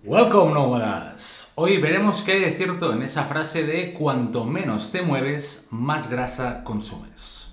Welcome, nómadas. Hoy veremos qué hay de cierto en esa frase de cuanto menos te mueves, más grasa consumes.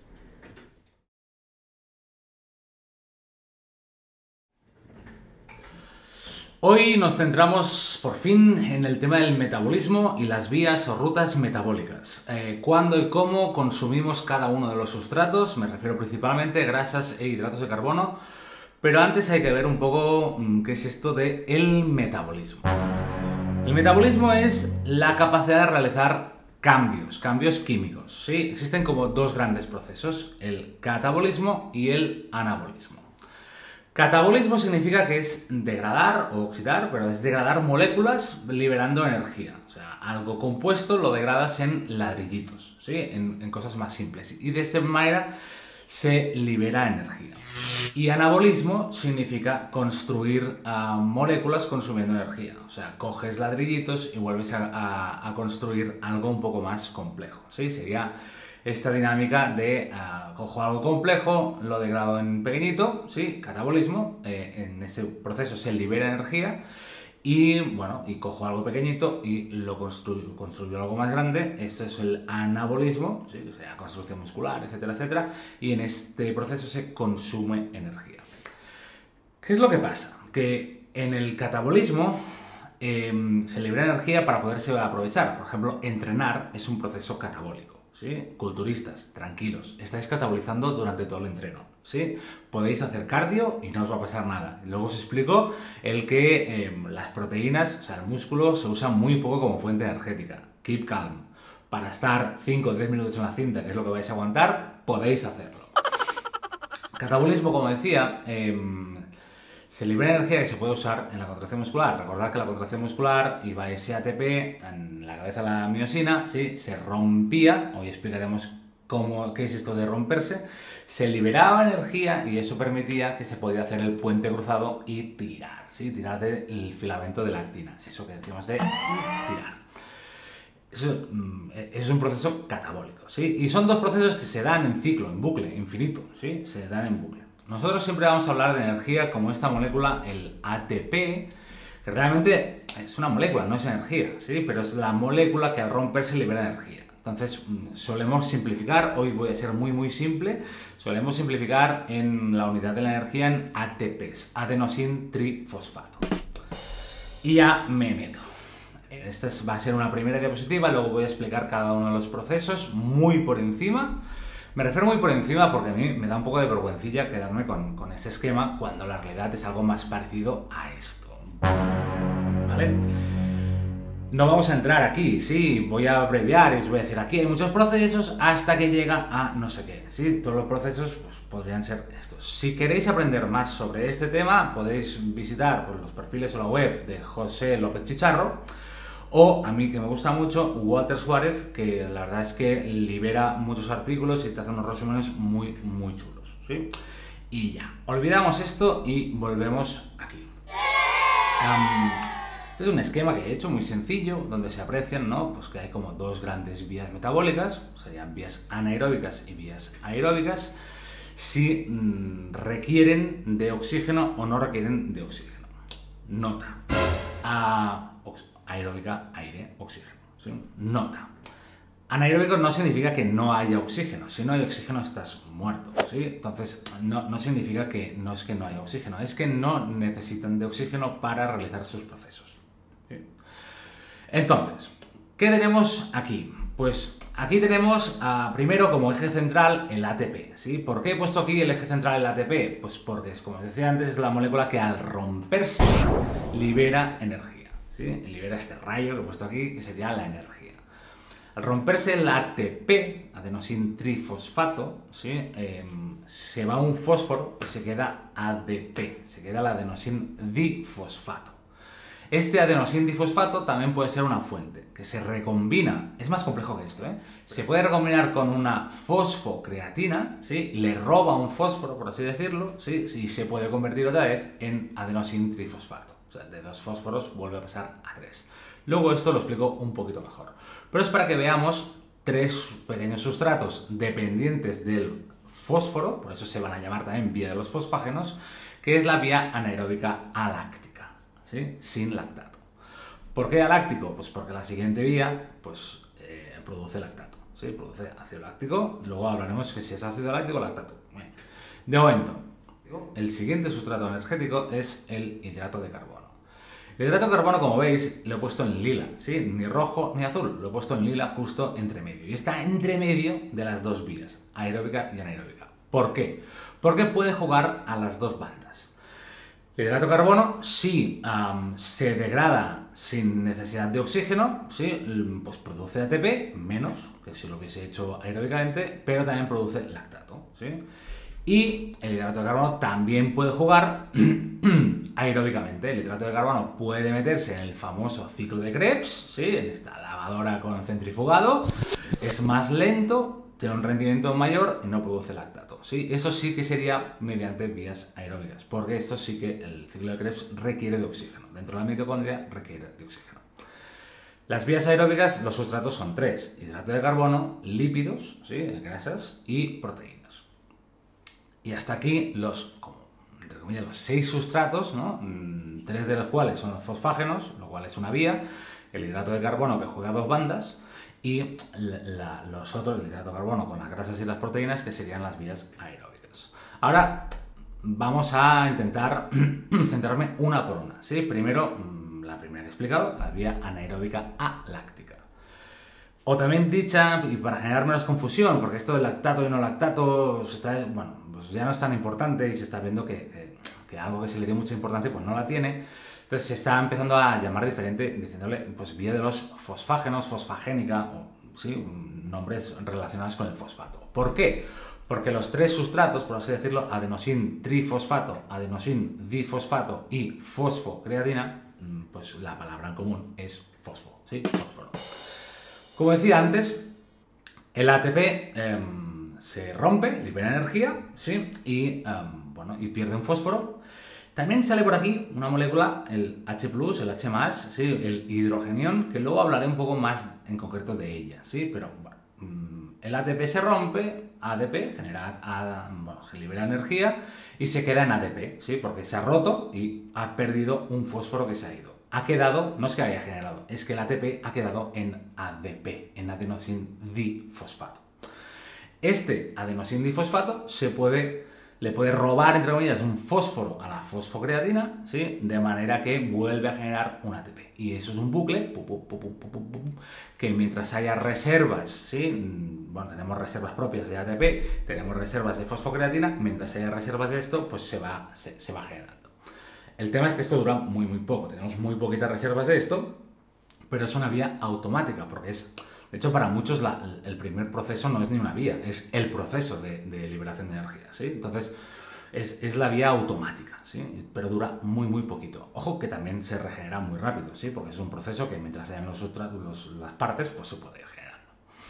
Hoy nos centramos por fin en el tema del metabolismo y las vías o rutas metabólicas. Cuándo y cómo consumimos cada uno de los sustratos, me refiero principalmente a grasas e hidratos de carbono. Pero antes hay que ver un poco qué es esto de el metabolismo. El metabolismo es la capacidad de realizar cambios químicos. ¿Sí? Existen como dos grandes procesos, el catabolismo y el anabolismo. Catabolismo significa que es degradar o oxidar, pero es degradar moléculas liberando energía. O sea, algo compuesto lo degradas en ladrillitos, ¿sí? en cosas más simples. Y de esa manera se libera energía. Y anabolismo significa construir moléculas consumiendo energía. O sea, coges ladrillitos y vuelves a construir algo un poco más complejo. ¿Sí? Sería esta dinámica de cojo algo complejo, lo degrado en pequeñito, ¿sí? Catabolismo, en ese proceso se libera energía. Y bueno, y cojo algo pequeñito y lo construyo algo más grande. Esto es el anabolismo, ¿sí? O sea, construcción muscular, etcétera, etcétera. Y en este proceso se consume energía. ¿Qué es lo que pasa? Que en el catabolismo se libera energía para poderse aprovechar. Por ejemplo, entrenar es un proceso catabólico. ¿Sí? Culturistas, tranquilos, estáis catabolizando durante todo el entreno, ¿sí? Podéis hacer cardio y no os va a pasar nada. Luego os explico el que las proteínas, o sea, el músculo, se usa muy poco como fuente energética. Keep calm. Para estar 5 o 10 minutos en la cinta, que es lo que vais a aguantar, podéis hacerlo. Catabolismo, como decía, se libera energía que se puede usar en la contracción muscular. Recordad que la contracción muscular iba ese ATP en la cabeza de la miosina, ¿sí? Se rompía, hoy explicaremos qué es esto de romperse, se liberaba energía y eso permitía que se podía hacer el puente cruzado y tirar, ¿sí? Tirar del filamento de la actina, eso que decíamos de tirar. Eso es un proceso catabólico, ¿sí? Y son dos procesos que se dan en ciclo, en bucle, infinito, ¿sí? Se dan en bucle. Nosotros siempre vamos a hablar de energía como esta molécula, el ATP, que realmente es una molécula, no es energía, ¿sí? Pero es la molécula que al romperse libera energía. Entonces, solemos simplificar, hoy voy a ser muy simple, solemos simplificar en la unidad de la energía en ATPs, adenosin trifosfato. Y ya me meto. Esta va a ser una primera diapositiva, luego voy a explicar cada uno de los procesos muy por encima. Me refiero muy por encima porque a mí me da un poco de vergüencilla quedarme con este esquema cuando la realidad es algo más parecido a esto. ¿Vale? No vamos a entrar aquí, sí, voy a abreviar y os voy a decir aquí hay muchos procesos hasta que llega a no sé qué. ¿Sí? Todos los procesos pues, podrían ser estos. Si queréis aprender más sobre este tema, podéis visitar pues, los perfiles o la web de José López Chicharro. O, a mí que me gusta mucho, Walter Suárez, que la verdad es que libera muchos artículos y te hace unos resúmenes muy chulos, ¿sí? Y ya, olvidamos esto y volvemos aquí. Este es un esquema que he hecho muy sencillo, donde se aprecian, ¿no? Pues que hay como dos grandes vías metabólicas, serían vías anaeróbicas y vías aeróbicas, si requieren de oxígeno o no requieren de oxígeno. Nota. Aeróbica, aire, oxígeno. ¿Sí? Nota. Anaeróbico no significa que no haya oxígeno. Si no hay oxígeno estás muerto. ¿Sí? Entonces no significa que no es que no haya oxígeno, es que no necesitan de oxígeno para realizar sus procesos. ¿Sí? Entonces, ¿qué tenemos aquí? Pues aquí tenemos primero como eje central el ATP. ¿Sí? ¿Por qué he puesto aquí el eje central el ATP? Pues porque, como os decía antes, es la molécula que al romperse libera energía. ¿Sí? Libera este rayo que he puesto aquí, que sería la energía. Al romperse el ATP, adenosin trifosfato, ¿sí? Se va un fósforo y se queda ADP, se queda el adenosin difosfato. Este adenosin difosfato también puede ser una fuente, que se recombina, es más complejo que esto, ¿eh? Se puede recombinar con una fosfocreatina, ¿sí? Le roba un fósforo, por así decirlo, ¿sí? Y se puede convertir otra vez en adenosin trifosfato. O sea, de 2 fósforos vuelve a pasar a 3. Luego esto lo explico un poquito mejor. Pero es para que veamos 3 pequeños sustratos dependientes del fósforo, por eso se van a llamar también vía de los fosfágenos, que es la vía anaeróbica aláctica. ¿sí? Sin lactato. ¿Por qué aláctico? Pues porque la siguiente vía pues, produce lactato, ¿sí? Produce ácido láctico. Luego hablaremos que si es ácido láctico o lactato. Bueno, de momento, el siguiente sustrato energético es el hidrato de carbono. El hidrato de carbono, como veis, lo he puesto en lila, ¿sí? Ni rojo ni azul, lo he puesto en lila justo entre medio. Y está entre medio de las dos vías, aeróbica y anaeróbica. ¿Por qué? Porque puede jugar a las dos bandas. El hidrato de carbono sí se degrada sin necesidad de oxígeno, ¿sí? Pues produce ATP, menos que si lo hubiese hecho aeróbicamente, pero también produce lactato, ¿sí? Y el hidrato de carbono también puede jugar aeróbicamente. El hidrato de carbono puede meterse en el famoso ciclo de Krebs, ¿sí? En esta lavadora con centrifugado. Es más lento, tiene un rendimiento mayor y no produce lactato, ¿sí? Eso sí que sería mediante vías aeróbicas, porque esto sí que el ciclo de Krebs requiere de oxígeno. Dentro de la mitocondria requiere de oxígeno. Las vías aeróbicas, los sustratos son tres: hidrato de carbono, lípidos, ¿sí? Grasas y proteínas. Y hasta aquí los, entre comillas, los 6 sustratos, ¿no? 3 de los cuales son fosfágenos, lo cual es una vía, el hidrato de carbono que juega a dos bandas, y los otros, el hidrato de carbono con las grasas y las proteínas, que serían las vías aeróbicas. Ahora vamos a intentar centrarme una por una, ¿sí? Primero, la primera que he explicado, la vía anaeróbica aláctica. O también dicha, y para generar menos confusión, porque esto de lactato y no lactato, bueno, pues ya no es tan importante y se está viendo que algo que se le dio mucha importancia pues no la tiene. Entonces se está empezando a llamar diferente, diciéndole pues vía de los fosfágenos, fosfagénica, o sí, nombres relacionados con el fosfato. ¿Por qué? Porque los tres sustratos, por así decirlo, adenosin trifosfato, adenosin difosfato y fosfocreatina, pues la palabra en común es fosfo, ¿sí? Fósforo. Como decía antes, el ATP se rompe, libera energía, ¿sí? Y pierde un fósforo. También sale por aquí una molécula, el H+, el H+, ¿sí? El hidrogenión, que luego hablaré un poco más en concreto de ella, ¿sí? Pero bueno, el ATP se rompe, ADP libera energía y se queda en ADP, ¿sí? Porque se ha roto y ha perdido un fósforo que se ha ido. Ha quedado, no es que haya generado, es que el ATP ha quedado en ADP, en adenosin difosfato. Este adenosin difosfato le puede robar, entre comillas, un fósforo a la fosfocreatina, ¿sí? De manera que vuelve a generar un ATP. Y eso es un bucle, que mientras haya reservas, ¿sí? Bueno, tenemos reservas propias de ATP, tenemos reservas de fosfocreatina, mientras haya reservas de esto, pues se va generando. El tema es que esto dura muy poco, tenemos muy poquitas reservas de esto, pero es una vía automática, porque de hecho para muchos el primer proceso no es ni una vía, es el proceso de liberación de energía, ¿sí? Entonces es la vía automática, ¿sí? Pero dura muy poquito. Ojo que también se regenera muy rápido, ¿sí? Porque es un proceso que mientras hayan las partes, pues se puede ir generando.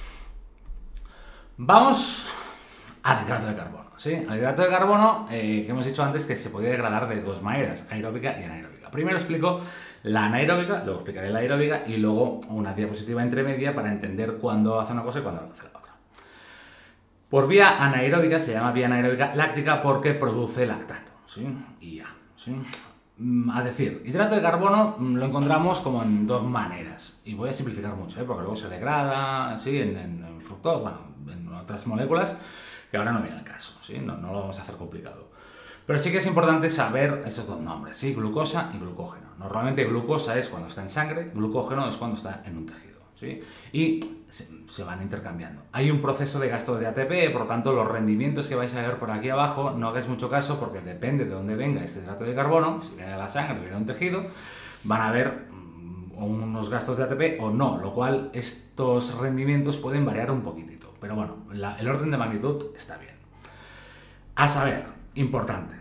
Vamos al hidrato de carbono, ¿sí? Al hidrato de carbono, que hemos dicho antes que se podía degradar de dos maneras, aeróbica y anaeróbica. Primero explico la anaeróbica, luego explicaré la aeróbica y luego una diapositiva intermedia para entender cuándo hace una cosa y cuándo hace la otra. Por vía anaeróbica se llama vía anaeróbica láctica porque produce lactato, ¿sí? Y ya, ¿sí? A decir, hidrato de carbono lo encontramos como en dos maneras. Y voy a simplificar mucho, porque luego se degrada, ¿sí? En fructosa, bueno, en otras moléculas que ahora no viene al caso, ¿sí? No lo vamos a hacer complicado. Pero sí que es importante saber esos dos nombres, ¿sí? Glucosa y glucógeno. Normalmente glucosa es cuando está en sangre, glucógeno es cuando está en un tejido, ¿sí? Y se van intercambiando. Hay un proceso de gasto de ATP, por lo tanto los rendimientos que vais a ver por aquí abajo no hagáis mucho caso porque depende de dónde venga este hidrato de carbono, si viene de la sangre o viene de un tejido, van a haber unos gastos de ATP o no, lo cual estos rendimientos pueden variar un poquitito. Pero bueno, el orden de magnitud está bien. A saber, importante,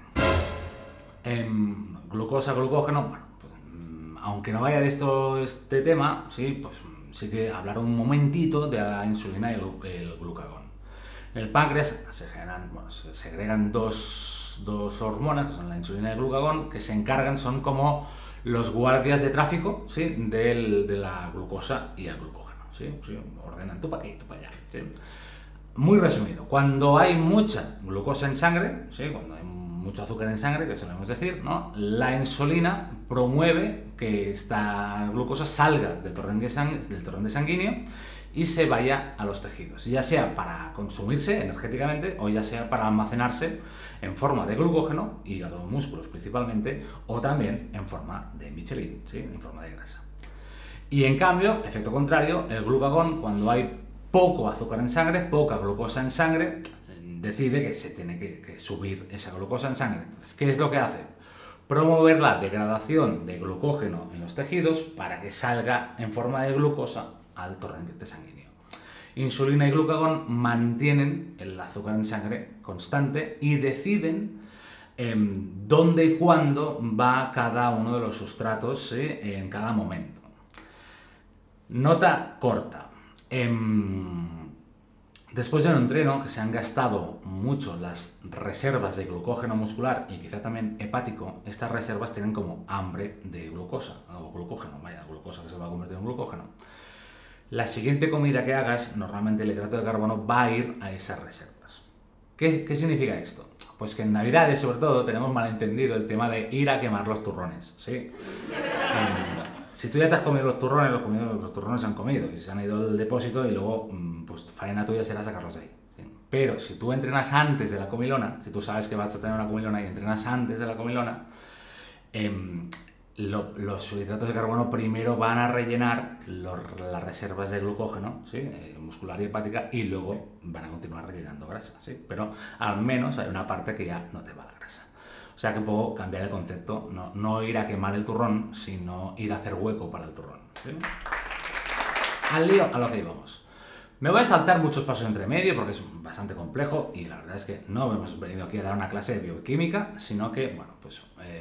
glucosa, glucógeno, bueno, pues, aunque no vaya de este tema, sí, pues sí que hablar un momentito de la insulina y el glucagón. En el páncreas se segregan dos hormonas, que son la insulina y el glucagón, que se encargan, son como los guardias de tráfico, ¿sí? de la glucosa y el glucógeno, ¿sí? Ordenan tú para aquí, tú para allá, ¿sí? Muy resumido, cuando hay mucha glucosa en sangre, ¿sí? Cuando hay mucho azúcar en sangre, que solemos decir, ¿no? La insulina promueve que esta glucosa salga del torrente sanguíneo y se vaya a los tejidos, ya sea para consumirse energéticamente o ya sea para almacenarse en forma de glucógeno, hígado, músculos principalmente, o también en forma de Michelin, ¿sí? En forma de grasa. Y en cambio, efecto contrario, el glucagón, cuando hay poco azúcar en sangre, poca glucosa en sangre, decide que se tiene que subir esa glucosa en sangre. Entonces, ¿qué es lo que hace? Promover la degradación de glucógeno en los tejidos para que salga en forma de glucosa al torrente sanguíneo. Insulina y glucagón mantienen el azúcar en sangre constante y deciden dónde y cuándo va cada uno de los sustratos en cada momento. Nota corta. Después de un entreno que se han gastado mucho las reservas de glucógeno muscular y quizá también hepático, estas reservas tienen como hambre de glucosa, o glucógeno, glucosa que se va a convertir en glucógeno. La siguiente comida que hagas, normalmente el hidrato de carbono va a ir a esas reservas. ¿Qué significa esto? Pues que en Navidades, sobre todo, tenemos malentendido el tema de ir a quemar los turrones, ¿sí? Si tú ya te has comido los turrones, los turrones se han comido y se han ido al depósito y luego, pues faena tuya será sacarlos de ahí, ¿sí? Pero si tú entrenas antes de la comilona, si tú sabes que vas a tener una comilona y entrenas antes de la comilona, los hidratos de carbono primero van a rellenar las reservas de glucógeno, ¿sí? Muscular y hepática, y luego van a continuar rellenando grasa, ¿sí? Pero al menos hay una parte que ya no te va la grasa. O sea que puedo cambiar el concepto, no ir a quemar el turrón, sino ir a hacer hueco para el turrón, ¿sí? Al lío, a lo que íbamos. Me voy a saltar muchos pasos entre medio porque es bastante complejo y la verdad es que no hemos venido aquí a dar una clase de bioquímica, sino que, bueno, pues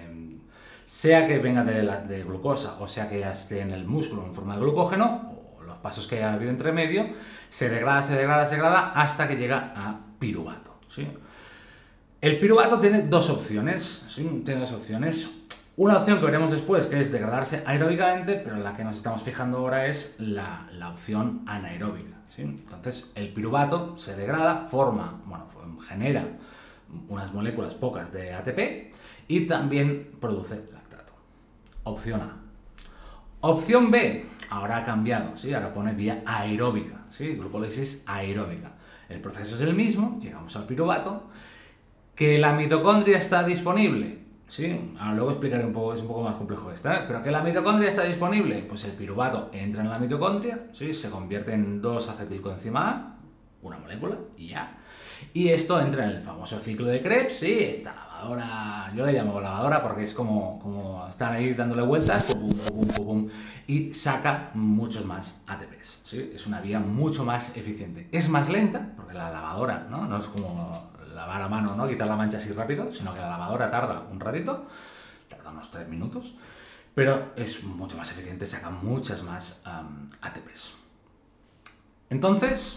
sea que venga de glucosa o sea que ya esté en el músculo en forma de glucógeno, o los pasos que ha habido entre medio, se degrada hasta que llega a piruvato, ¿sí? El piruvato tiene dos opciones, ¿sí? Tiene dos opciones. Una opción que veremos después, que es degradarse aeróbicamente, pero la que nos estamos fijando ahora es la opción anaeróbica, ¿sí? Entonces, el piruvato se degrada, genera unas moléculas pocas de ATP y también produce lactato. Opción A. Opción B, ahora ha cambiado, ¿sí? Ahora pone vía aeróbica, ¿sí? Glucólisis aeróbica. El proceso es el mismo, llegamos al piruvato. ¿Que la mitocondria está disponible? Sí, ahora luego explicaré un poco, es un poco más complejo esta, ¿eh? Pero que la mitocondria está disponible, pues el piruvato entra en la mitocondria, ¿sí? Se convierte en 2-acetilcoenzima A, una molécula, y ya. Y esto entra en el famoso ciclo de Krebs, ¿sí? Esta lavadora, yo le llamo lavadora porque es como estar ahí dándole vueltas, pum, pum, pum, pum, y saca muchos más ATPs, ¿sí? Es una vía mucho más eficiente. Es más lenta, porque la lavadora, ¿no? Es como lavar a mano, ¿no? Quitar la mancha así rápido, sino que la lavadora tarda un ratito, tarda unos 3 minutos, pero es mucho más eficiente, saca muchas más ATPs. Entonces,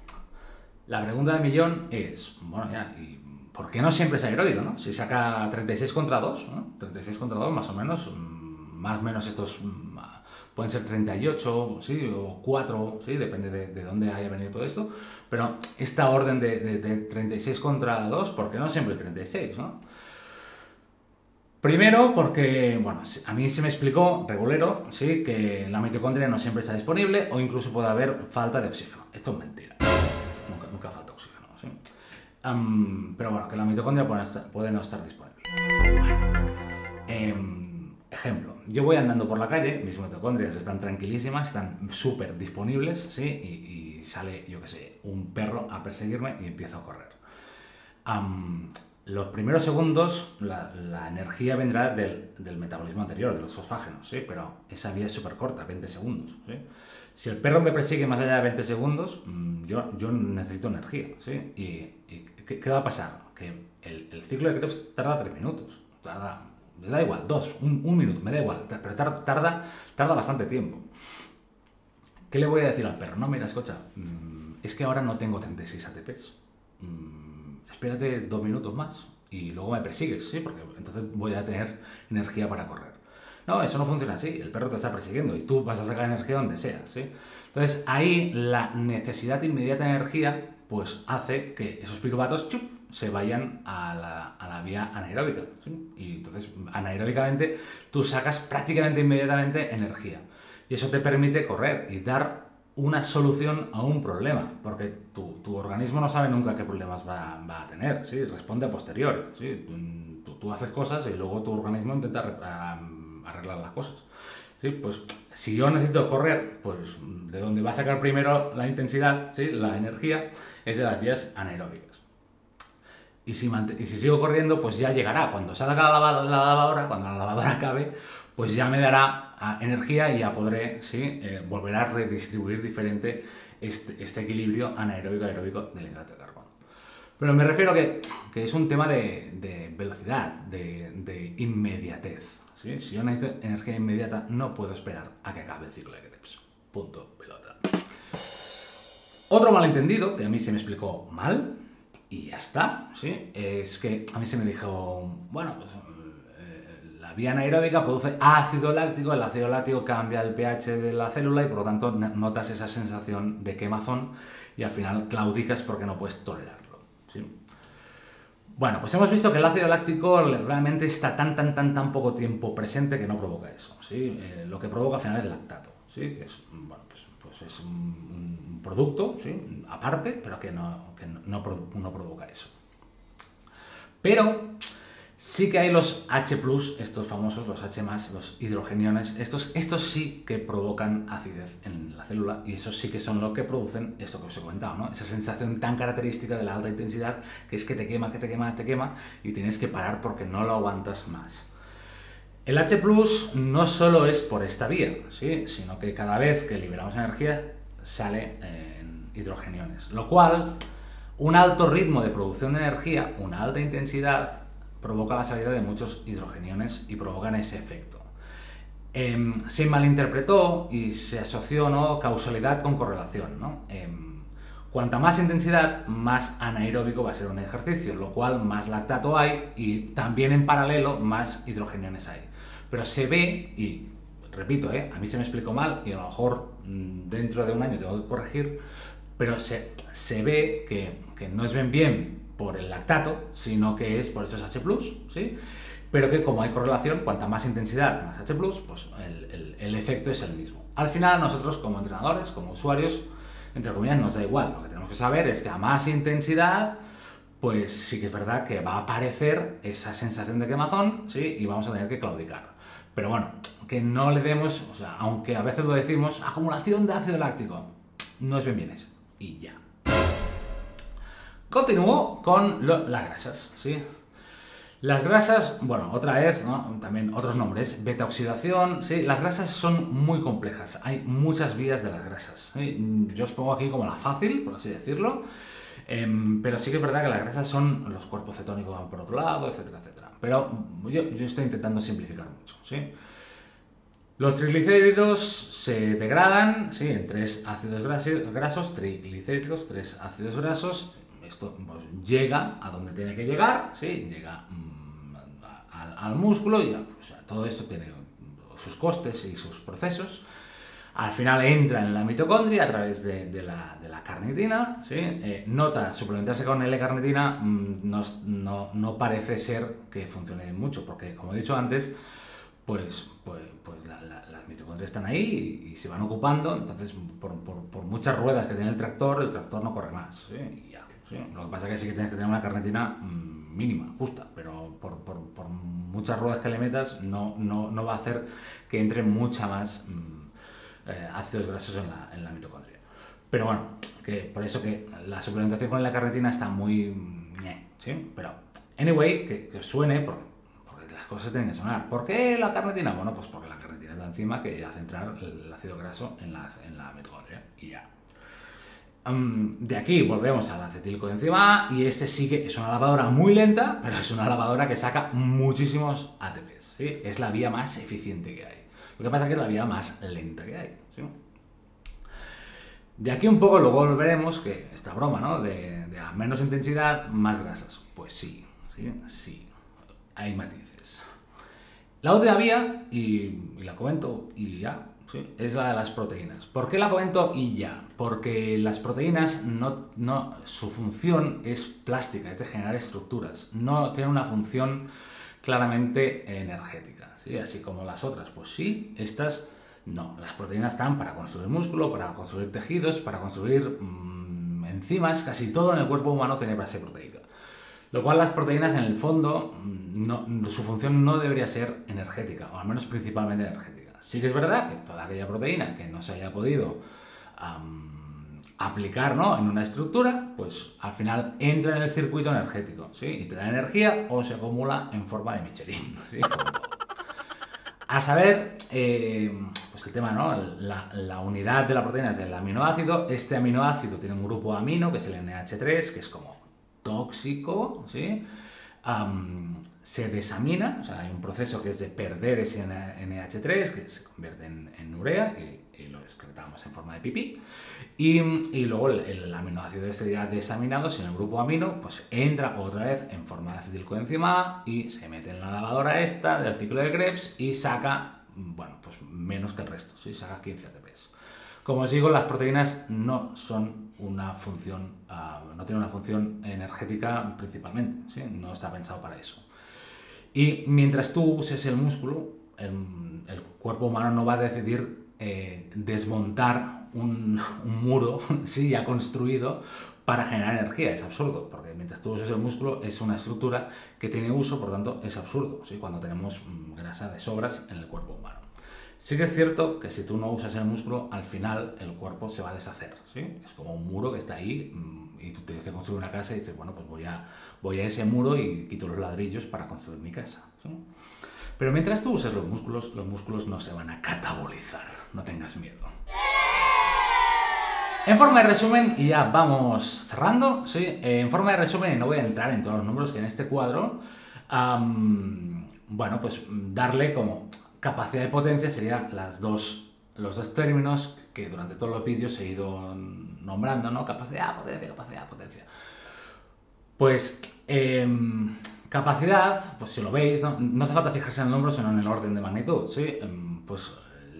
la pregunta del millón es, bueno, ya, ¿y por qué no siempre es aeróbico, no? Si saca 36 contra 2, ¿no? 36 contra 2 más o menos estos pueden ser 38, ¿sí? O 4, ¿sí? Depende de dónde haya venido todo esto. Pero esta orden de 36 contra 2, ¿por qué no siempre 36, no? Primero porque, bueno, a mí se me explicó, regulero, ¿sí? Que la mitocondria no siempre está disponible o incluso puede haber falta de oxígeno. Esto es mentira. Nunca falta oxígeno, ¿sí? Pero bueno, que la mitocondria puede no estar disponible. Ejemplo, yo voy andando por la calle, mis mitocondrias están tranquilísimas, están súper disponibles, ¿sí? Y sale, yo qué sé, un perro a perseguirme y empiezo a correr. Los primeros segundos, la energía vendrá del metabolismo anterior, de los fosfágenos, ¿sí? Pero esa vía es súper corta, 20 segundos, ¿sí? Si el perro me persigue más allá de 20 segundos, yo necesito energía, ¿sí? ¿Y qué va a pasar? Que el ciclo de Krebs tarda 3 minutos, me da igual, 2, un minuto, me da igual, pero tarda bastante tiempo. ¿Qué le voy a decir al perro? No, mira, escucha, es que ahora no tengo 36 ATPs. Espérate 2 minutos más y luego me persigues, ¿sí? Porque entonces voy a tener energía para correr. No, eso no funciona así. El perro te está persiguiendo y tú vas a sacar energía donde sea, ¿sí? Entonces ahí la necesidad inmediata de energía pues hace que esos piruvatos se vayan a la vía anaeróbica, ¿sí? Y entonces anaeróbicamente tú sacas prácticamente inmediatamente energía. Y eso te permite correr y dar una solución a un problema, porque tu organismo no sabe nunca qué problemas va a tener, ¿sí? Responde a posteriori, ¿sí? Tú haces cosas y luego tu organismo intenta arreglar las cosas, ¿sí? Pues si yo necesito correr, pues de donde va a sacar primero la intensidad, ¿sí? La energía, es de las vías anaeróbicas. Y si sigo corriendo, pues ya llegará. Cuando salga la lavadora, cuando la lavadora acabe, pues ya me dará energía y ya podré, ¿sí? Volver a redistribuir diferente este equilibrio anaeróbico-aeróbico del hidrato de carbono. Pero me refiero que es un tema de velocidad, de inmediatez, ¿sí? Si yo necesito energía inmediata, no puedo esperar a que acabe el ciclo de Krebs. Punto, pelota. Otro malentendido, que a mí se me explicó mal, y ya está, ¿sí? Es que a mí se me dijo, bueno, pues la vía anaeróbica produce ácido láctico, el ácido láctico cambia el pH de la célula y por lo tanto notas esa sensación de quemazón y al final claudicas porque no puedes tolerarlo, ¿sí? Bueno, pues hemos visto que el ácido láctico realmente está tan poco tiempo presente que no provoca eso, ¿sí? Lo que provoca al final es lactato, ¿sí? Que es, bueno, pues es un producto, ¿sí? Aparte, pero que no provoca eso. Pero sí que hay los H+, estos famosos, los H+, los hidrogeniones, estos sí que provocan acidez en la célula y esos sí que son los que producen esto que os he comentado, ¿no? Esa sensación tan característica de la alta intensidad que es que te quema y tienes que parar porque no lo aguantas más. El H+ no solo es por esta vía, ¿sí? Sino que cada vez que liberamos energía sale en hidrogeniones, lo cual un alto ritmo de producción de energía, una alta intensidad, provoca la salida de muchos hidrogeniones y provocan ese efecto. Se malinterpretó y se asoció, ¿no? Causalidad con correlación, ¿no? Cuanta más intensidad, más anaeróbico va a ser un ejercicio, lo cual más lactato hay y también en paralelo más hidrogeniones hay. Pero se ve, y repito, a mí se me explicó mal y a lo mejor dentro de un año tengo que corregir, pero se ve que no es bien por el lactato, sino que es por esos H+, ¿sí? Pero que como hay correlación, cuanta más intensidad, más H+, pues el efecto es el mismo. Al final, nosotros como entrenadores, como usuarios, entre comillas, nos da igual. Lo que tenemos que saber es que a más intensidad, pues sí que es verdad que va a aparecer esa sensación de quemazón, ¿sí? Y vamos a tener que claudicar. Pero bueno, que no le demos, o sea, aunque a veces lo decimos, acumulación de ácido láctico, no es bien eso. Y ya. Continúo con las grasas, ¿sí? Las grasas, bueno, otra vez, ¿no? También otros nombres, beta-oxidación, ¿sí? Las grasas son muy complejas, hay muchas vías de las grasas, ¿sí? Yo os pongo aquí como la fácil, por así decirlo, pero sí que es verdad que las grasas son los cuerpos cetónicos por otro lado, etcétera, etcétera. Pero yo estoy intentando simplificar mucho, ¿sí? Los triglicéridos se degradan, ¿sí? En 3 ácidos grasos, triglicéridos, 3 ácidos grasos. Esto pues, llega a donde tiene que llegar, ¿sí? Llega al músculo y o sea, todo esto tiene sus costes y sus procesos. Al final entra en la mitocondria a través de la carnitina, ¿sí? Nota, suplementarse con L-carnitina no parece ser que funcione mucho, porque como he dicho antes, pues las mitocondrias están ahí y se van ocupando, entonces por muchas ruedas que tiene el tractor no corre más, ¿sí? Y ya, ¿sí? Lo que pasa es que sí que tienes que tener una carnitina mínima, justa, pero por muchas ruedas que le metas no va a hacer que entre mucha más ácidos grasos en la mitocondria. Pero bueno, que por eso que la suplementación con la carnitina está muy... ¿sí? Pero, anyway, que suene porque las cosas tienen que sonar. ¿Por qué la carnitina? Bueno, pues porque la carnitina es la enzima que hace entrar el ácido graso en la mitocondria y ya. De aquí volvemos al acetilcoenzima A y este sí que es una lavadora muy lenta, pero es una lavadora que saca muchísimos ATPs, ¿sí? Es la vía más eficiente que hay. Lo que pasa es que es la vía más lenta que hay, ¿sí? De aquí un poco luego volveremos que esta broma, ¿no? De a menos intensidad, más grasas. Pues sí, hay matices. La última vía, y la comento y ya, ¿sí? Es la de las proteínas. ¿Por qué la comento y ya? Porque las proteínas su función es plástica, es de generar estructuras, no tiene una función claramente energética, ¿sí? Así como las otras, pues sí, estas no. Las proteínas están para construir músculo, para construir tejidos, para construir enzimas, casi todo en el cuerpo humano tiene base proteica. Lo cual las proteínas en el fondo, su función no debería ser energética, o al menos principalmente energética. Sí que es verdad que toda aquella proteína que no se haya podido aplicar, ¿no?, en una estructura, pues al final entra en el circuito energético, ¿sí? Y te da energía o se acumula en forma de Michelin, ¿sí? A saber, pues el tema, ¿no? La unidad de la proteína es el aminoácido. Este aminoácido tiene un grupo amino, que es el NH3, que es como tóxico, ¿sí? Se desamina, o sea, hay un proceso que es de perder ese NH3, que se convierte en urea, y lo excretamos en forma de pipí, y luego el aminoácido este ya desaminado, sin el grupo amino, pues entra otra vez en forma de acetilcoenzima A y se mete en la lavadora esta del ciclo de Krebs y saca, bueno, pues menos que el resto, ¿sí? Saca 15 ATPs. Como os digo, las proteínas no son una función, no tienen una función energética principalmente, ¿sí? No está pensado para eso. Y mientras tú uses el músculo, el cuerpo humano no va a decidir desmontar un muro, ¿sí?, ya construido para generar energía. Es absurdo, porque mientras tú uses el músculo es una estructura que tiene uso, por tanto es absurdo, ¿sí?, cuando tenemos grasa de sobras en el cuerpo humano. Sí que es cierto que si tú no usas el músculo, al final el cuerpo se va a deshacer, ¿sí? Es como un muro que está ahí y tú tienes que construir una casa y dices, bueno, pues voy a ese muro y quito los ladrillos para construir mi casa, ¿sí? Pero mientras tú uses los músculos no se van a catabolizar, no tengas miedo. En forma de resumen, y ya vamos cerrando, ¿sí? En forma de resumen, y no voy a entrar en todos los números que en este cuadro, bueno, pues darle como capacidad de potencia serían los dos términos que durante todos los vídeos he ido nombrando, ¿no? Capacidad, potencia. Pues capacidad, pues si lo veis, no hace falta fijarse en el número, sino en el orden de magnitud, ¿sí? Pues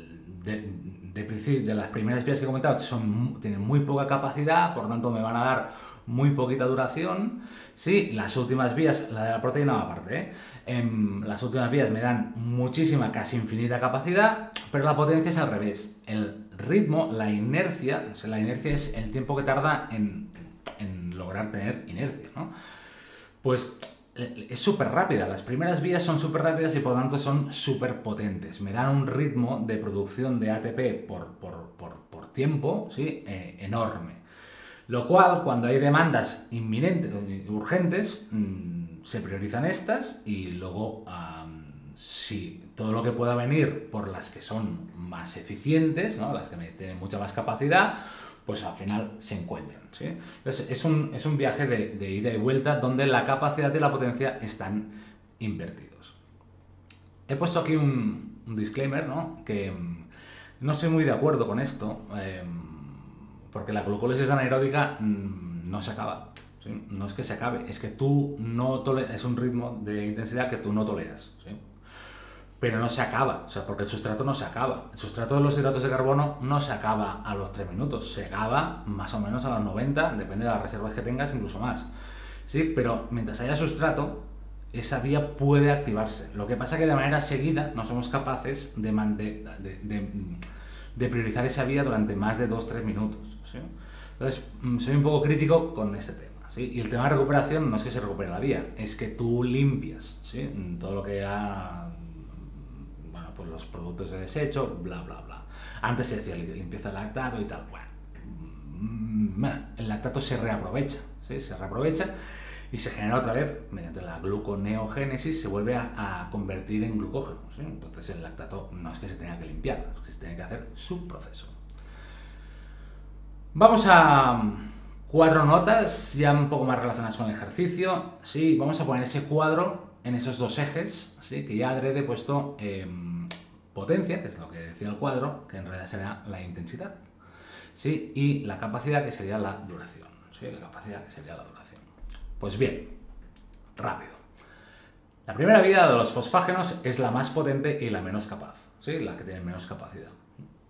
de las primeras vías que he comentado tienen muy poca capacidad, por lo tanto me van a dar muy poquita duración, ¿sí? Las últimas vías, la de la proteína aparte, las últimas vías me dan muchísima, casi infinita capacidad, pero la potencia es al revés. El ritmo, la inercia, o sea, la inercia es el tiempo que tarda en lograr tener inercia, ¿no? Pues es súper rápida, las primeras vías son súper rápidas y por lo tanto son súper potentes. Me dan un ritmo de producción de ATP por tiempo, ¿sí?, enorme. Lo cual, cuando hay demandas inminentes, urgentes, se priorizan estas y luego, si todo lo que pueda venir por las que son más eficientes, ¿no?, las que tienen mucha más capacidad, pues al final se encuentran, ¿sí? Entonces es un viaje de ida y vuelta donde la capacidad y la potencia están invertidos. He puesto aquí un disclaimer, ¿no?, que no estoy muy de acuerdo con esto, porque la glucólisis anaeróbica no se acaba, ¿sí? No es que se acabe, es que tú no toleras, es un ritmo de intensidad que tú no toleras, ¿sí? Pero no se acaba, o sea, porque el sustrato no se acaba. El sustrato de los hidratos de carbono no se acaba a los 3 minutos, se acaba más o menos a los 90, depende de las reservas que tengas, incluso más, ¿sí? Pero mientras haya sustrato, esa vía puede activarse. Lo que pasa es que de manera seguida no somos capaces de priorizar esa vía durante más de 2-3 minutos, ¿sí? Entonces, soy un poco crítico con este tema, ¿sí? Y el tema de recuperación no es que se recupere la vía, es que tú limpias, ¿sí?, todo lo que pues los productos de desecho, bla, bla, bla. Antes se decía limpieza del lactato y tal. Bueno, el lactato se reaprovecha, ¿sí? Se reaprovecha y se genera otra vez, mediante la gluconeogénesis, se vuelve a convertir en glucógeno, ¿sí? Entonces el lactato no es que se tenga que limpiar, es que se tiene que hacer su proceso. Vamos a 4 notas ya un poco más relacionadas con el ejercicio, ¿sí? Vamos a poner ese cuadro en esos dos ejes, ¿sí?, que ya adrede he puesto potencia, que es lo que decía el cuadro, que en realidad será la intensidad, ¿sí?, y la capacidad, que sería la duración, ¿sí?, la capacidad, que sería la duración. Pues bien, rápido. La primera vía de los fosfágenos es la más potente y la menos capaz, ¿sí?, la que tiene menos capacidad.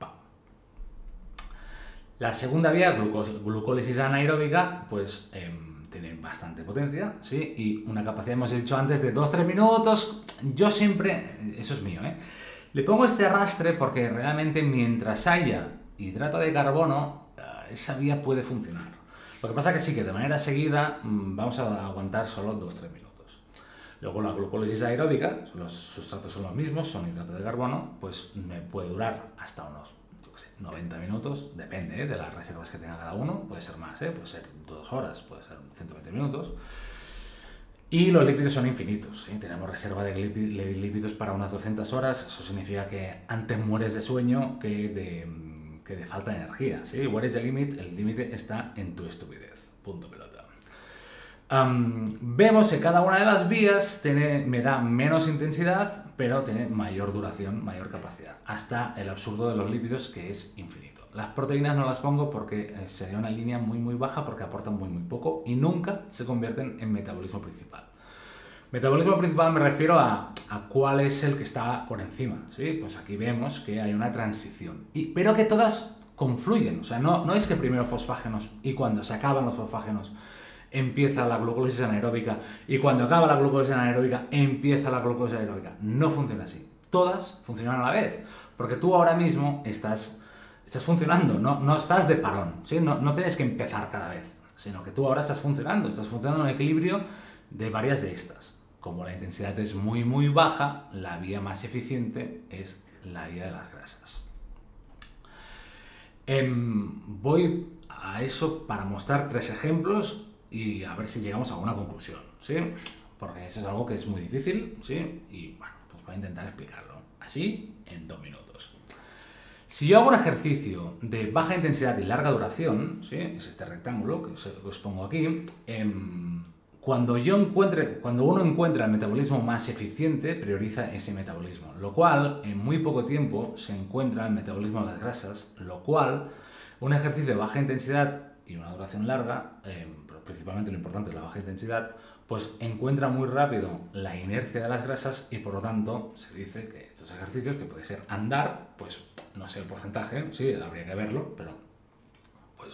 La segunda vía, glucólisis anaeróbica, pues tiene bastante potencia, ¿sí? Y una capacidad, hemos dicho antes, de 2-3 minutos. Yo siempre, eso es mío, le pongo este arrastre porque realmente mientras haya hidrato de carbono, esa vía puede funcionar. Lo que pasa que sí que de manera seguida vamos a aguantar solo 2-3 minutos. Luego la glucólisis aeróbica, los sustratos son los mismos, son hidrato de carbono, pues me puede durar hasta unos 90 minutos, depende de las reservas que tenga cada uno, puede ser más, puede ser 2 horas, puede ser 120 minutos. Y los lípidos son infinitos, tenemos reserva de lípidos para unas 200 horas, eso significa que antes mueres de sueño que de falta de energía, ¿sí? What is the limit? El límite está en tu estupidez, punto pelota. Vemos que cada una de las vías me da menos intensidad, pero tiene mayor duración, mayor capacidad, hasta el absurdo de los lípidos, que es infinito. Las proteínas no las pongo porque sería una línea muy muy baja, porque aportan muy poco y nunca se convierten en metabolismo principal. Metabolismo principal me refiero a cuál es el que está por encima, ¿sí? Pues aquí vemos que hay una transición, pero que todas confluyen, o sea, no es que primero fosfágenos y cuando se acaban los fosfágenos empieza la glucólisis anaeróbica y cuando acaba la glucólisis anaeróbica empieza la glucólisis aeróbica. No funciona así. Todas funcionan a la vez, porque tú ahora mismo estás funcionando, no estás de parón, ¿sí? No tienes que empezar cada vez, sino que tú ahora estás funcionando en equilibrio de varias de estas. Como la intensidad es muy baja, la vía más eficiente es la vía de las grasas. Voy a eso para mostrar 3 ejemplos y a ver si llegamos a alguna conclusión, ¿sí? Porque eso es algo que es muy difícil, ¿sí? Y bueno, pues voy a intentar explicarlo así en 2 minutos. Si yo hago un ejercicio de baja intensidad y larga duración, ¿sí? Es este rectángulo que os pongo aquí. Cuando uno encuentra el metabolismo más eficiente, prioriza ese metabolismo, lo cual en muy poco tiempo se encuentra el metabolismo de las grasas, lo cual un ejercicio de baja intensidad y una duración larga, pero principalmente lo importante es la baja intensidad, pues encuentra muy rápido la inercia de las grasas y por lo tanto se dice que estos ejercicios, que puede ser andar, pues no sé el porcentaje, sí, habría que verlo, pero pues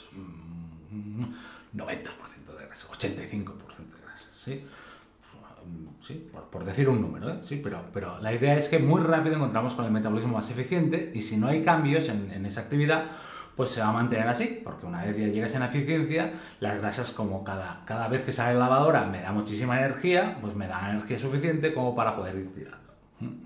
90% de grasas, 85% de grasas, ¿sí? Sí, por decir un número, sí, pero la idea es que muy rápido encontramos con el metabolismo más eficiente y si no hay cambios en esa actividad, pues se va a mantener así, porque una vez ya llegas en la eficiencia, las grasas, como cada vez que sale la lavadora me da muchísima energía, pues me da energía suficiente como para poder ir tirando.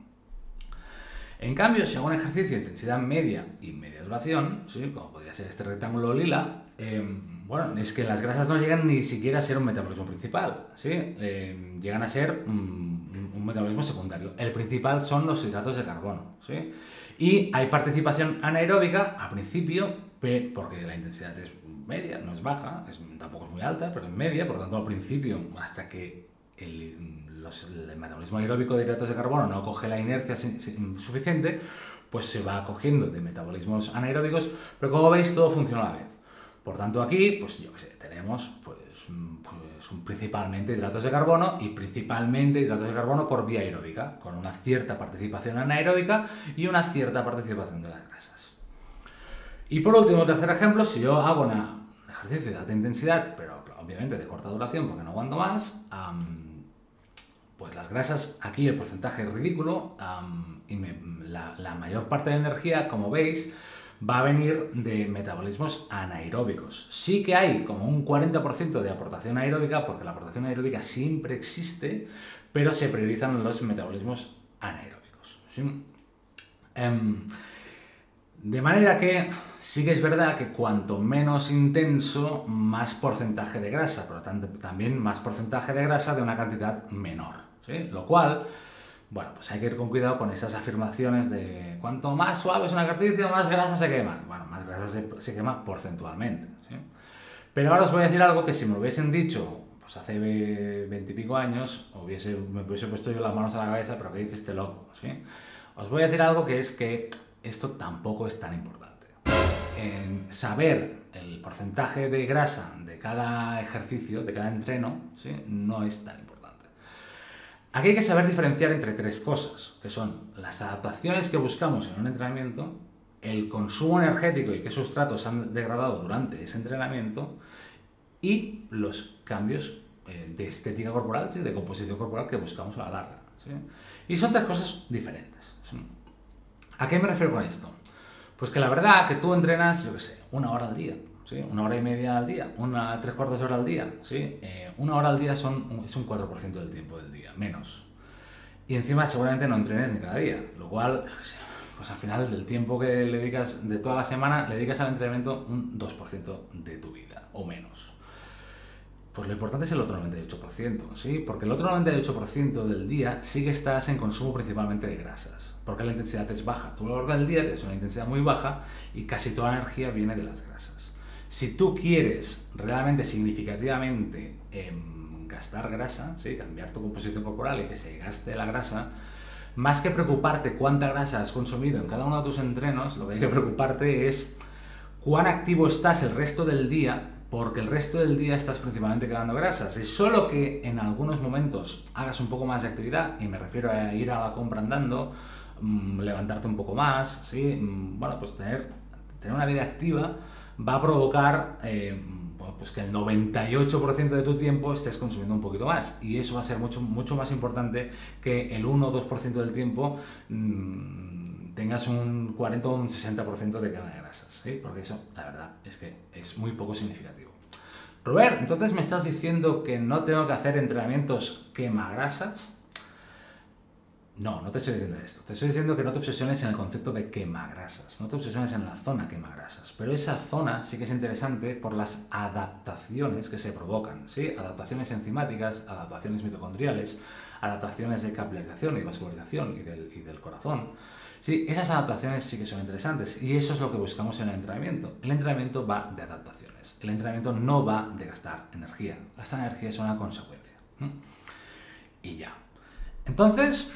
En cambio, si hago un ejercicio de intensidad media y media duración, ¿sí? Como podría ser este rectángulo lila, bueno, es que las grasas no llegan ni siquiera a ser un metabolismo principal, ¿sí? Llegan a ser un metabolismo secundario. El principal son los hidratos de carbono, ¿sí? Y hay participación anaeróbica a principio, porque la intensidad es media, no es baja, tampoco es muy alta, pero es media, por lo tanto al principio, hasta que el metabolismo aeróbico de hidratos de carbono no coge la inercia suficiente, pues se va cogiendo de metabolismos anaeróbicos, pero como veis todo funciona a la vez. Por tanto aquí, pues yo qué sé, tenemos principalmente hidratos de carbono y principalmente hidratos de carbono por vía aeróbica, con una cierta participación anaeróbica y una cierta participación de las grasas. Y por último, tercer ejemplo, si yo hago un ejercicio de alta intensidad, pero obviamente de corta duración porque no aguanto más, pues las grasas, aquí el porcentaje es ridículo y la mayor parte de la energía, como veis, va a venir de metabolismos anaeróbicos. Sí que hay como un 40% de aportación aeróbica, porque la aportación aeróbica siempre existe, pero se priorizan los metabolismos anaeróbicos, ¿sí? De manera que sí que es verdad que cuanto menos intenso, más porcentaje de grasa, pero también más porcentaje de grasa de una cantidad menor, ¿sí? Lo cual, bueno, pues hay que ir con cuidado con esas afirmaciones de cuanto más suave es un ejercicio, más grasa se quema. Bueno, más grasa se quema porcentualmente, ¿sí? Pero ahora os voy a decir algo que si me lo hubiesen dicho pues hace 20 y pico años, me hubiese puesto yo las manos a la cabeza, pero ¿qué dice este loco? ¿Sí? Os voy a decir algo que es que esto tampoco es tan importante. Saber el porcentaje de grasa de cada ejercicio, de cada entreno, ¿sí? No es tan importante. Aquí hay que saber diferenciar entre 3 cosas, que son las adaptaciones que buscamos en un entrenamiento, el consumo energético y qué sustratos han degradado durante ese entrenamiento y los cambios de estética corporal, ¿sí? De composición corporal que buscamos a la larga, ¿sí? Y son tres cosas diferentes. ¿A qué me refiero con esto? Pues que la verdad que tú entrenas, yo qué sé, 1 hora al día, ¿sí? 1 hora y media al día, 3/4 hora al día, ¿sí? 1 hora al día es un 4% del tiempo del día, menos. Y encima seguramente no entrenes ni cada día, lo cual, pues al final del tiempo que le dedicas de toda la semana, le dedicas al entrenamiento un 2% de tu vida, o menos. Pues lo importante es el otro 98%, ¿sí? Porque el otro 98% del día sí que estás en consumo principalmente de grasas, porque la intensidad es baja. Tú a lo largo del día tienes una intensidad muy baja y casi toda la energía viene de las grasas. Si tú quieres realmente significativamente gastar grasa, ¿sí? Cambiar tu composición corporal y que se gaste la grasa, más que preocuparte cuánta grasa has consumido en cada uno de tus entrenos, lo que hay que preocuparte es cuán activo estás el resto del día, porque el resto del día estás principalmente quemando grasas. Y solo que en algunos momentos hagas un poco más de actividad, y me refiero a ir a la compra andando, levantarte un poco más, ¿sí? Bueno, pues tener una vida activa va a provocar pues que el 98% de tu tiempo estés consumiendo un poquito más, y eso va a ser mucho más importante que el 1 o 2% del tiempo tengas un 40 o un 60% de quema de grasas, ¿sí? Porque eso, la verdad, es que es muy poco significativo. Robert, entonces me estás diciendo que no tengo que hacer entrenamientos quemagrasas. No, no te estoy diciendo esto. Te estoy diciendo que no te obsesiones en el concepto de quemagrasas, no te obsesiones en la zona quemagrasas, pero esa zona sí que es interesante por las adaptaciones que se provocan, ¿sí? Adaptaciones enzimáticas, adaptaciones mitocondriales, adaptaciones de capilarización y vascularización y del corazón. Sí, esas adaptaciones sí que son interesantes y eso es lo que buscamos en el entrenamiento. El entrenamiento va de adaptaciones, el entrenamiento no va de gastar energía. Gastar energía es una consecuencia. Y ya. Entonces,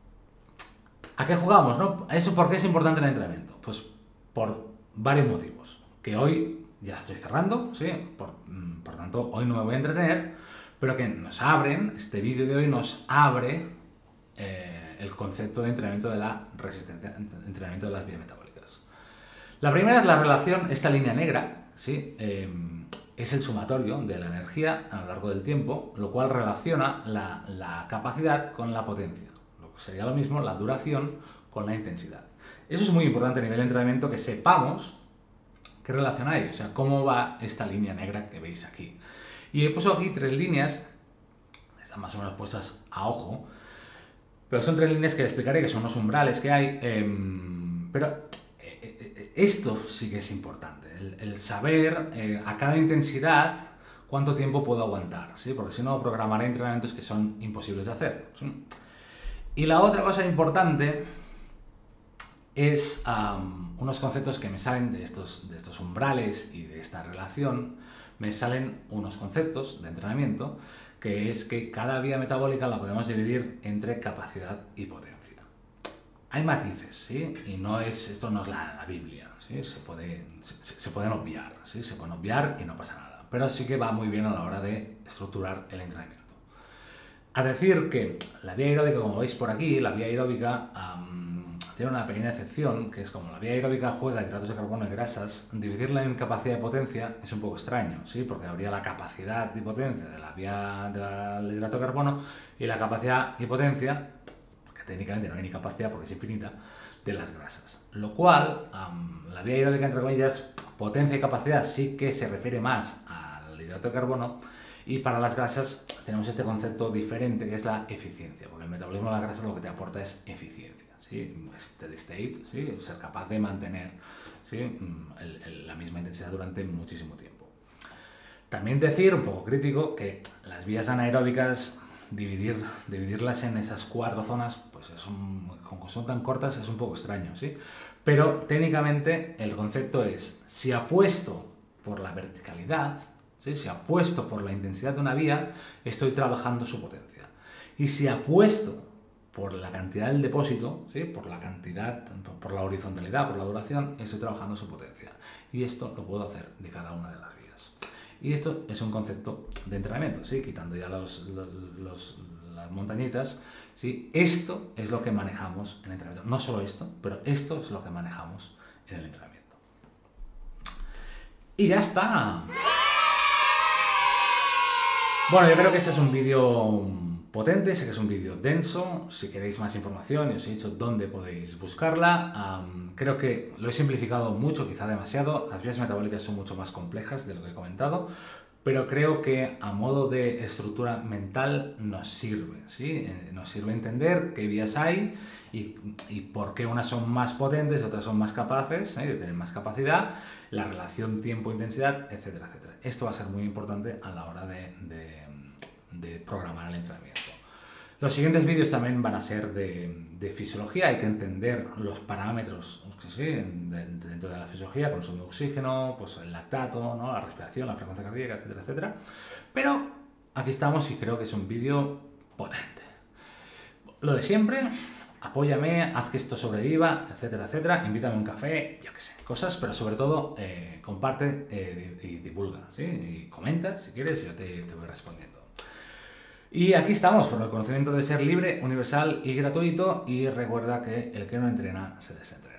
¿a qué jugamos, no? ¿Eso por qué es importante el entrenamiento? Pues por varios motivos, que hoy ya estoy cerrando, ¿sí? Por tanto, hoy no me voy a entretener, pero que nos abren, este vídeo de hoy nos abre el concepto de entrenamiento de la resistencia, entrenamiento de las vías metabólicas. La primera es la relación, esta línea negra, ¿sí? Es el sumatorio de la energía a lo largo del tiempo, lo cual relaciona la capacidad con la potencia. Sería lo mismo la duración con la intensidad. Eso es muy importante a nivel de entrenamiento, que sepamos qué relación hay, o sea, cómo va esta línea negra que veis aquí. Y he puesto aquí 3 líneas, están más o menos puestas a ojo, pero son 3 líneas que explicaré, que son los umbrales que hay, pero esto sí que es importante, el saber a cada intensidad cuánto tiempo puedo aguantar, ¿sí? Porque si no programaré entrenamientos que son imposibles de hacer, ¿sí? Y la otra cosa importante es unos conceptos que me salen de estos umbrales y de esta relación. Me salen unos conceptos de entrenamiento, que es que cada vía metabólica la podemos dividir entre capacidad y potencia. Hay matices, ¿sí? Y esto no es la Biblia, ¿sí? Se pueden obviar, ¿sí? Se pueden obviar y no pasa nada. Pero sí que va muy bien a la hora de estructurar el entrenamiento. A decir que la vía aeróbica, como veis por aquí, la vía aeróbica tiene una pequeña excepción, que es como la vía aeróbica juega hidratos de carbono y grasas, dividirla en capacidad y potencia es un poco extraño, ¿sí? Porque habría la capacidad y potencia de la vía del hidrato de carbono y la capacidad y potencia, que técnicamente no hay ni capacidad porque es infinita, de las grasas. Lo cual, la vía aeróbica, entre comillas, potencia y capacidad sí que se refiere más al hidrato de carbono, y para las grasas tenemos este concepto diferente, que es la eficiencia, porque el metabolismo de las grasas lo que te aporta es eficiencia, ¿sí? Steady state, ¿sí? Ser capaz de mantener, ¿sí? La misma intensidad durante muchísimo tiempo. También decir, un poco crítico, que las vías anaeróbicas, dividirlas en esas 4 zonas, pues como son tan cortas, es un poco extraño, ¿sí? Pero técnicamente el concepto es, si apuesto por la verticalidad, ¿sí? Si apuesto por la intensidad de una vía, estoy trabajando su potencia. Y si apuesto por la cantidad del depósito, ¿sí? Por la horizontalidad, por la duración, estoy trabajando su potencia. Y esto lo puedo hacer de cada una de las vías. Y esto es un concepto de entrenamiento, ¿sí? Quitando ya las montañitas, ¿sí? Esto es lo que manejamos en entrenamiento. No solo esto, pero esto es lo que manejamos en el entrenamiento. Y ya está. Bueno, yo creo que ese es un vídeo potente, sé que es un vídeo denso. Si queréis más información, os he dicho dónde podéis buscarla. Creo que lo he simplificado mucho, quizá demasiado. Las vías metabólicas son mucho más complejas de lo que he comentado, pero creo que a modo de estructura mental nos sirve, ¿sí? Nos sirve entender qué vías hay y por qué unas son más potentes, otras son más capaces, de tener más capacidad, la relación tiempo-intensidad, etcétera, etcétera. Esto va a ser muy importante a la hora de programar el entrenamiento. Los siguientes vídeos también van a ser de fisiología. Hay que entender los parámetros, ¿sí?, dentro de la fisiología, consumo de oxígeno, pues el lactato, ¿no?, la respiración, la frecuencia cardíaca, etcétera, etcétera. Pero aquí estamos y creo que es un vídeo potente. Lo de siempre, apóyame, haz que esto sobreviva, etcétera, etcétera. Invítame a un café, yo qué sé, cosas, pero sobre todo comparte y divulga, ¿sí? Y comenta si quieres y yo te voy respondiendo. Y aquí estamos, porque el conocimiento debe ser libre, universal y gratuito. Y recuerda que el que no entrena se desentrena.